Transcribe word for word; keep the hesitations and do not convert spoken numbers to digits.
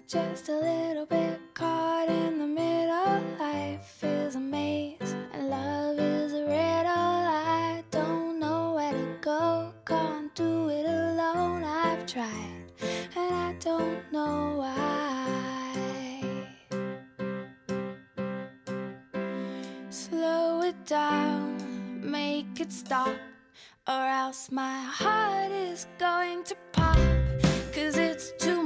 just a little bit caught in the middle. Life is a maze and love is a riddle. I don't know where to go, can't do it alone. I've tried and I don't know why. Slow it down, make it stop, or else my heart is going to pop. 'Cause it's too